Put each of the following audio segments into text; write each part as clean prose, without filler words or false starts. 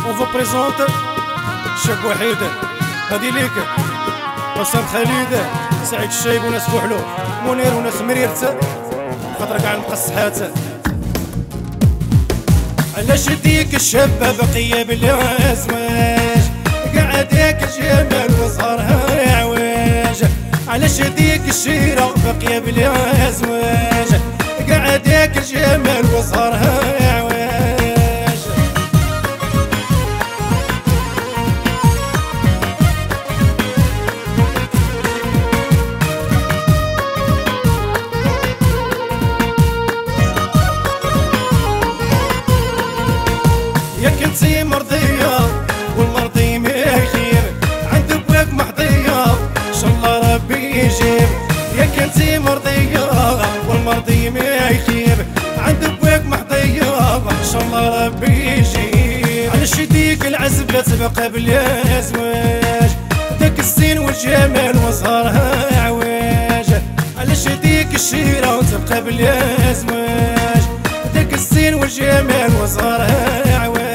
On vous présente شاب وحيد هادي ليك حسام خالد سعيد الشايب وناس بوحلو منير وناس مريرت خاطر كاع المقصحات. علاش ديك الشابة باقية بلا ازواج كاع ديك الجمال وصهرها عواج. علاش ديك الشيرة باقية بلا ازواج كاع ديك الجمال وصهرها عواج. يا كنتي مرضية والمرضي ما يخيب عند بواك محضية ان شاء الله ربي يجيب. يا كنتي مرضية والمرضي ما يخيب عند بواك محضية ان شاء الله ربي يجيب. علاش ديك العزب لا تبقى بلا ازواج داك الزين والجمال وصهرها عواج. علاش ديك الشيرة وتبقى بلا ازواج داك الزين والجمال وصهرها عواج.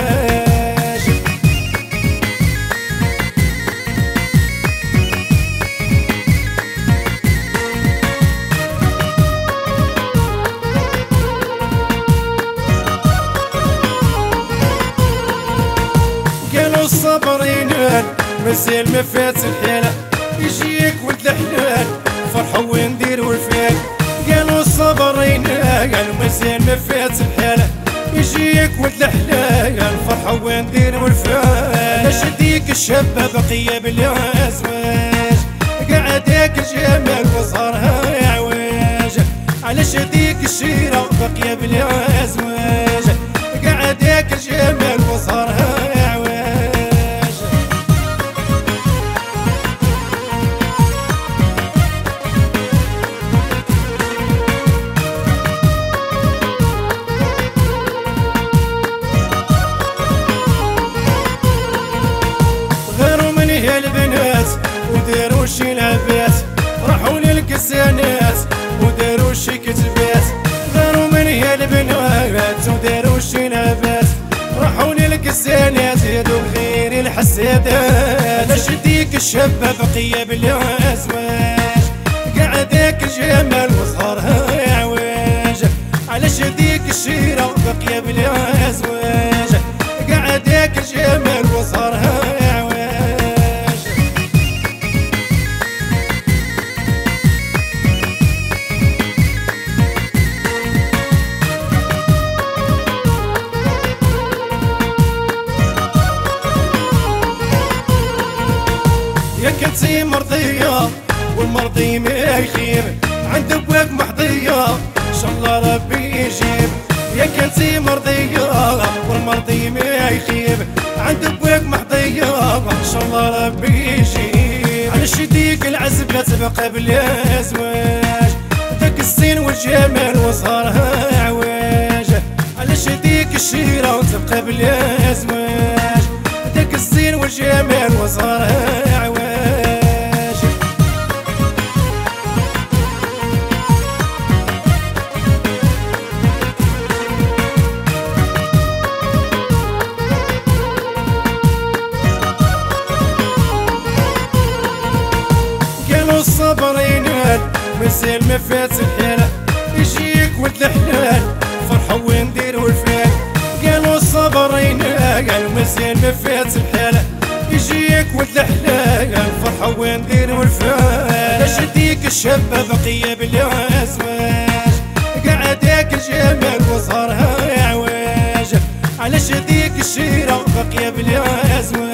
الصبرين مازال ما فات الحيلة يجيك ولد الحلال فرحوا ونديروا الفال. قالوا الصبرين قالوا مازال ما فات الحيلة يجيك ولد الحلال فرحوا ونديروا الفال. علاش ديك الشابة باقية بلا ازواج كاع داك الجمال وصهرها عواج. علاش ديك الشيرة باقية بلا ازواج كاع داك الجمال وصهرها عواج. البنات وداروا شي لعبات راحوا للكسانات وداروا شي كتبات. غاروا من هي البنات وداروا شي لعبات راحوا للكسانات يدوب غير الحسادات. علاش ديك الشابة باقية بلا ازواج كاع داك الجمال وصهرها عواج. علاش ديك الشيرة باقية بلا ازواج كاع داك الجمال وصهرها عواج. يا كنتي مرضية والمرضي ما يخيب عند بواك محضية ان شاء الله ربي يجيب. يا كنتي مرضية والمرضي ما يخيب عند بواك محضية ان شاء الله ربي يجيب. علاش ديك العزب لا تبقى بلا ازواج داك الزين والجمال وصهرها عواج. علاش ديك الشيرة وتبقى بلا ازواج داك الزين والجمال وصهرها عواج. قالوا الصبرين مازال ما فات الحيلة يجيك ولد الحلال فرحوا ونديروا الفال. قالوا الصبرين قالوا مازال ما فات الحيلة يجيك ولد الحلال فرحوا ونديروا الفال. علاش ديك الشابة باقية بلا ازواج كاع داك الجمال وصهرها عواج. علاش ديك الشيرة باقية بلا ازواج